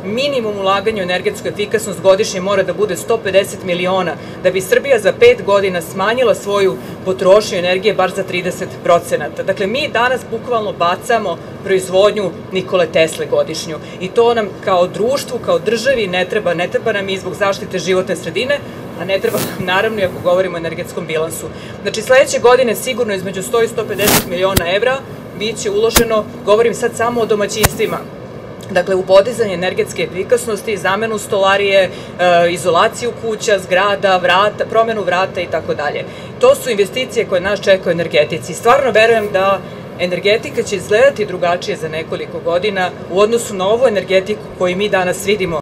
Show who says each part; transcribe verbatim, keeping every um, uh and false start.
Speaker 1: minimum ulaganja u energetsku efikasnost godišnje mora da bude sto pedeset miliona, da bi Srbija za pet godina smanjila svoju potrošnju energije bar za trideset procenata. Dakle, mi danas bukvalno bacamo proizvodnju Nikole Tesle godišnju i to nam kao društvu, kao državi ne treba, ne treba nam i zbog zaštite životne sredine, a ne treba nam naravno i ako govorimo o energetskom bilansu. Znači, sledeće godine sigurno između sto i sto pedeset miliona evra biće uloženo, govorim sad samo o domaćinstvima, dakle u podizanje energetske efikasnosti, zamenu stolarije, izolaciju kuća, zgrada, vrata, promenu vrata i tako dalje. To su investicije koje nas čekaju u energetici. Stvarno verujem da energetika će izgledati drugačije za nekoliko godina u odnosu na ovu energetiku koju mi danas vidimo